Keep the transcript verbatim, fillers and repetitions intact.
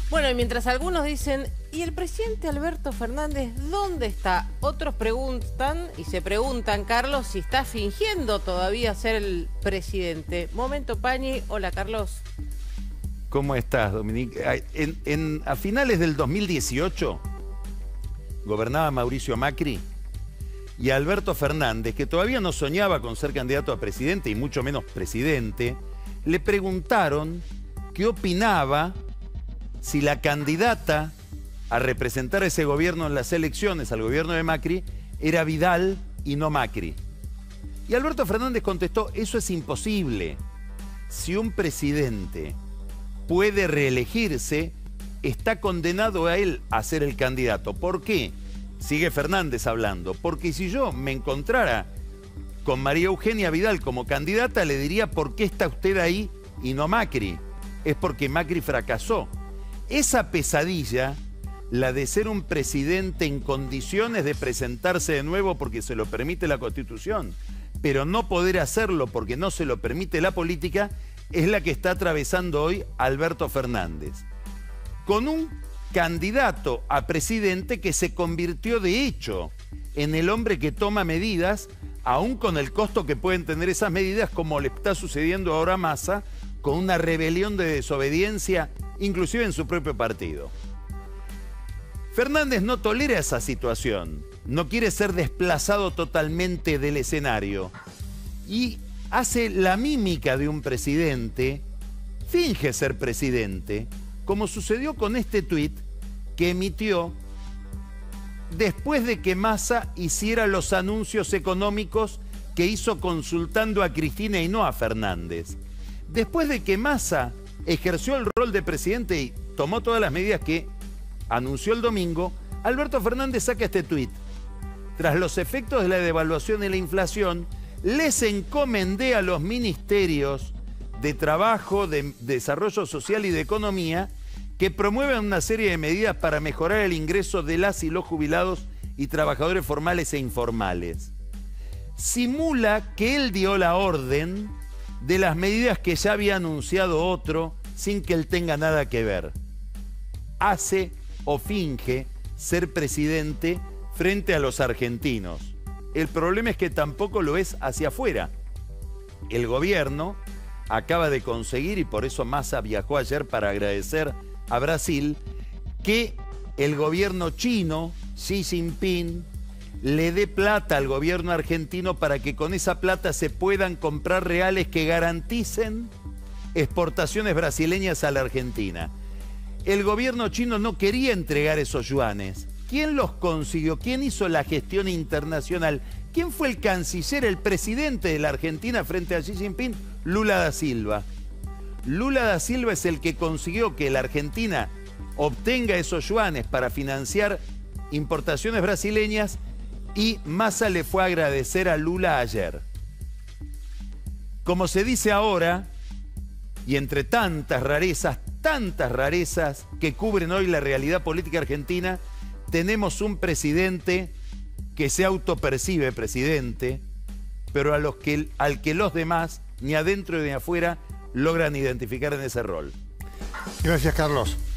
Bueno, y mientras algunos dicen, ¿y el presidente Alberto Fernández dónde está? Otros preguntan, y se preguntan, Carlos, si está fingiendo todavía ser el presidente. Momento, Pañi. Hola, Carlos. ¿Cómo estás, Dominique? En, en, a finales del dos mil dieciocho gobernaba Mauricio Macri y Alberto Fernández, que todavía no soñaba con ser candidato a presidente y mucho menos presidente, le preguntaron qué opinaba si la candidata a representar a ese gobierno en las elecciones, al gobierno de Macri, era Vidal y no Macri. Y Alberto Fernández contestó, eso es imposible. Si un presidente puede reelegirse, está condenado a él a ser el candidato. ¿Por qué? Sigue Fernández hablando. Porque si yo me encontrara con María Eugenia Vidal como candidata, le diría, ¿por qué está usted ahí y no Macri? Es porque Macri fracasó. Esa pesadilla, la de ser un presidente en condiciones de presentarse de nuevo porque se lo permite la Constitución, pero no poder hacerlo porque no se lo permite la política, es la que está atravesando hoy Alberto Fernández. Con un candidato a presidente que se convirtió de hecho en el hombre que toma medidas, aún con el costo que pueden tener esas medidas, como le está sucediendo ahora a Massa, con una rebelión de desobediencia, inclusive en su propio partido. Fernández no tolera esa situación, no quiere ser desplazado totalmente del escenario y hace la mímica de un presidente, finge ser presidente, como sucedió con este tuit que emitió después de que Massa hiciera los anuncios económicos que hizo consultando a Cristina y no a Fernández. Después de que Massa ejerció el rol de presidente y tomó todas las medidas que anunció el domingo, Alberto Fernández saca este tuit. Tras los efectos de la devaluación y la inflación, les encomendé a los ministerios de Trabajo, de Desarrollo Social y de Economía que promuevan una serie de medidas para mejorar el ingreso de las y los jubilados y trabajadores formales e informales. Simula que él dio la orden de las medidas que ya había anunciado otro sin que él tenga nada que ver. Hace o finge ser presidente frente a los argentinos. El problema es que tampoco lo es hacia afuera. El gobierno acaba de conseguir, y por eso Massa viajó ayer para agradecer a Brasil, que el gobierno chino, Xi Jinping, le dé plata al gobierno argentino para que con esa plata se puedan comprar reales que garanticen exportaciones brasileñas a la Argentina. El gobierno chino no quería entregar esos yuanes. ¿Quién los consiguió? ¿Quién hizo la gestión internacional? ¿Quién fue el canciller, el presidente de la Argentina frente a Xi Jinping? Lula da Silva. Lula da Silva es el que consiguió que la Argentina obtenga esos yuanes para financiar importaciones brasileñas, y Massa le fue a agradecer a Lula ayer. Como se dice ahora, y entre tantas rarezas, tantas rarezas que cubren hoy la realidad política argentina, tenemos un presidente que se autopercibe presidente, pero a los que, al que los demás, ni adentro ni afuera, logran identificar en ese rol. Gracias, Carlos.